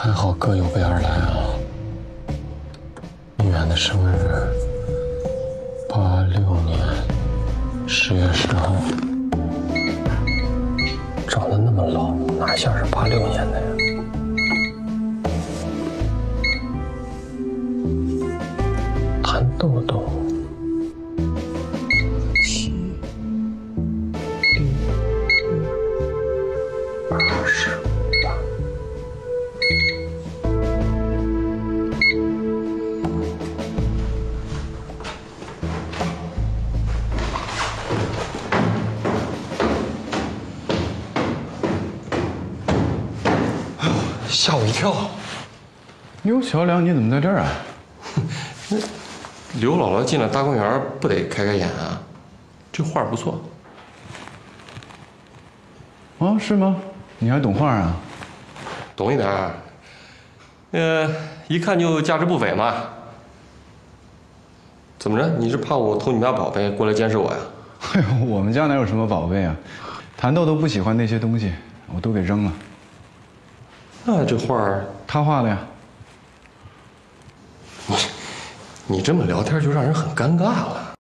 还好哥有备而来啊！女媛的生日，86年10月10号，长得那么老，哪像是86年的呀？谭豆豆，7、6、28。吓我一跳！ 刘小良，你怎么在这儿啊？ 那刘姥姥进了大观园，不得开开眼啊？这画不错。 哦，是吗？你还懂画啊？ 懂一点儿。一看就价值不菲嘛。怎么着？你是怕我偷你们家宝贝过来监视我呀？ 哎呦，我们家哪有什么宝贝啊？谭豆豆不喜欢那些东西，我都给扔了。 那这画儿他画的呀。 你这么聊天就让人很尴尬了。